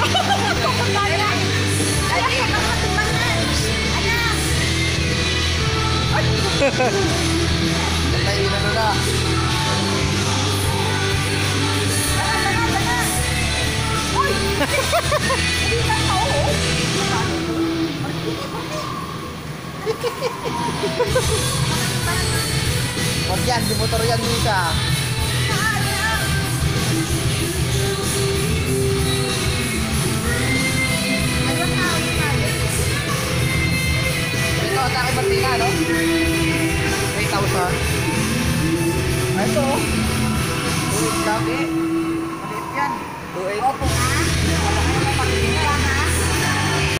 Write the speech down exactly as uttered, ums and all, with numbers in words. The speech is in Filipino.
Tayo na na. Wag yan, bumotor yan Misa. Ito sa akin Martina, no? three thousand. Ito. Ulit lang eh.